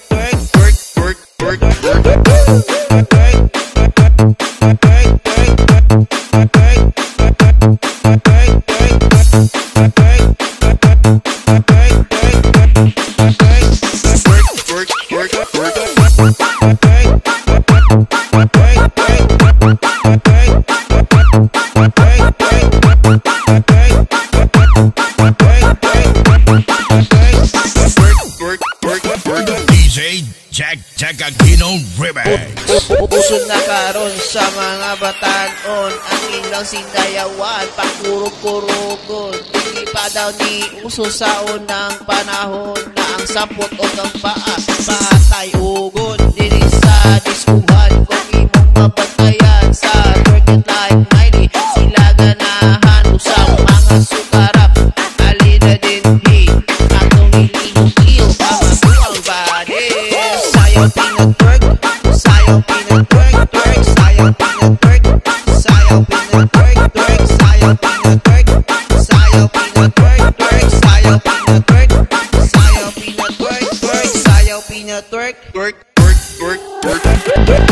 DJJACK-JACKAQUINOREMIX. Usod na karon sa mga batanon ang ilang sindayawan, pakurog-kurogon. Hindi pa daw ni uso sa unang panahon na ang sampot o ng paa patay ugon. Dili sa diskuhan kung imong mabatayan sa Twerk it like 90 sila ganahan usang mga sukarap alina din hi atong ilihog-iyo ang mabuang body. Sayaw Pina Twerk, sayaw Pina Twerk, twerk, sayaw Pina Twerk, sayaw Pina Twerk, twerk, sayaw Pina Twerk, sayaw Pina Twerk, twerk, sayaw Pina Twerk, sayaw Pina Twerk, twerk, sayaw Pina Twerk, twerk, twerk, twerk, twerk.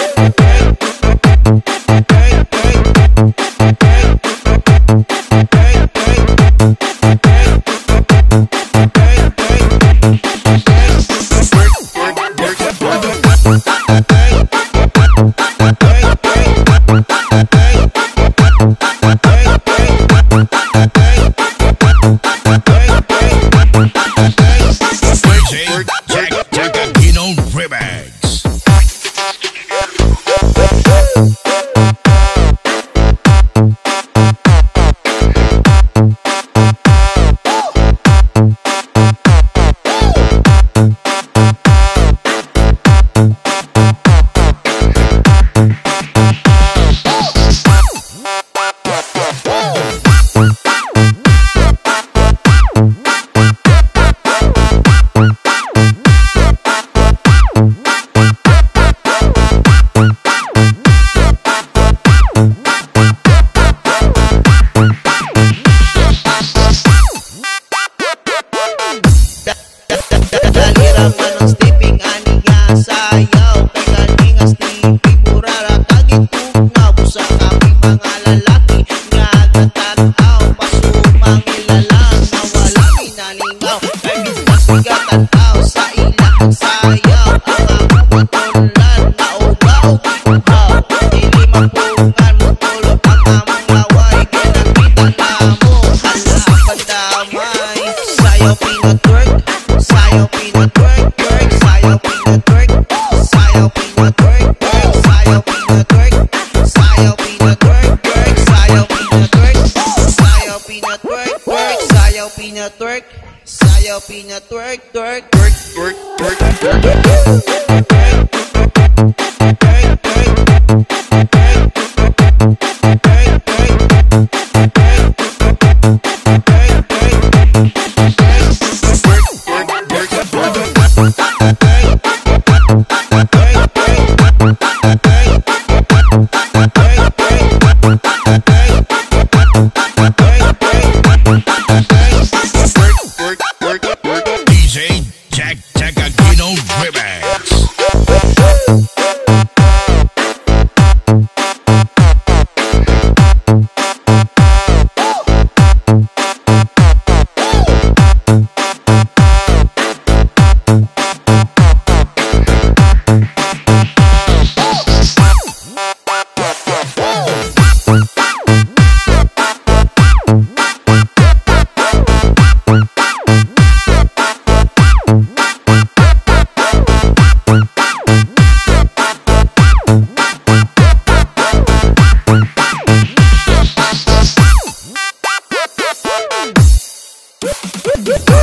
DJJACK-JACKAQUINOREMIX. Daliraman ang stepping aniya sayaw kay kaningas tipi murara kagitug na busa kami mga lalaki nga gatanaw pasumang ilalang na wala minalingaw kay bisnas gatanaw sa ilang sayaw ang among patulan na ugaw uhaw dili mapungan mo tulog ang among laway kinakita na mo hala pandamay sayaw Pina Twerk, sayaw Pina Twerk, twerk, sayaw Pina Twerk, sayaw Pina Twerk, twerk, sayaw Pina Twerk, sayaw Pina Twerk, twerk, sayaw Pina Twerk, sayaw Pina Twerk, twerk, sayaw Pina Twerk, sayaw Pina Twerk, twerk, twerk, twerk, twerk, twerk, DJJACK-JACKAQUINOREMIX. twerk.